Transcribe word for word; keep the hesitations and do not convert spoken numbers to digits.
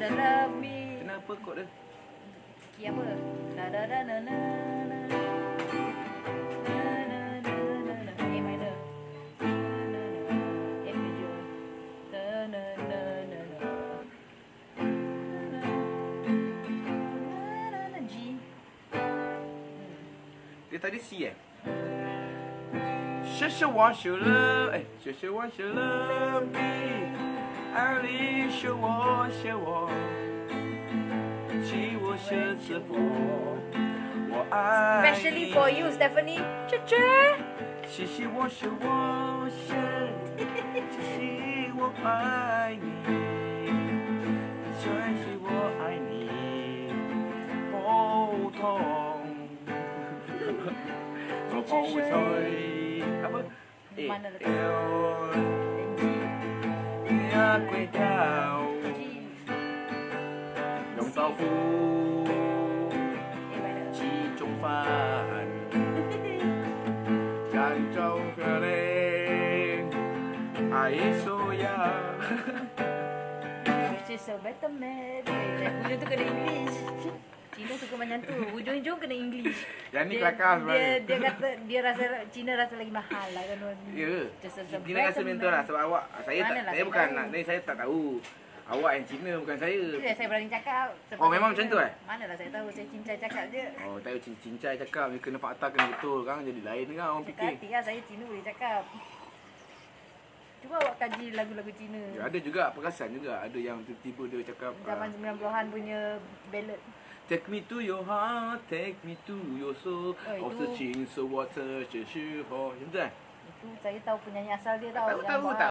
wanna love me. Kenapa kod dia? Key apa? Da da da na na na. Na na na na na. A minor. Na na na. F major. Da na na na na. Na na na G. Dia tadi C eh? 谢谢我是了，哎，谢谢我是了你，爱你是我是我，是我是自我，我爱你。 Especially for you, Stephanie. 这这。 谢谢我是我是，谢谢我爱你，谢谢我爱你，不同。我不会。 apa? Eh, Mana letak? Teo Nia Kueh Tao Yong Tau Fu Chi Chung Fan Chan Châu Phê Lê Ai Soya Which is a better man. Hujung tu kena English. Cina suka macam tu. Hujung-hujung kena English. Yang ni Dia, kelakar dia, sebenarnya. dia kata dia rasa Cina rasa lagi mahal lah kan. Ya. Just as a Cina rasa better macam tu man. lah sebab awak saya tak, Mana lah saya saya bukan tahu. nak, ni saya tak tahu. Awak yang Cina bukan saya. Itu yang saya berani cakap. Oh, memang macam tu eh? Manalah saya tahu, saya cincai cakap je. Oh, tahu cincai cakap ni kena fakta kena betul kan jadi lain kan orang Cakap fikir. hati lah, saya Cina boleh cakap. Cuba awak kaji lagu-lagu Cina. Ya, ada juga perasan juga ada yang tiba-tiba dia cakap Zaman sembilan puluhan punya ballad. Take me to your heart, take me to your soul. Oh, Oh, itu- searching so water, 只是 for 现在 Itu saya tahu penyanyi asal dia tahu. tahu yang tahu buat- tak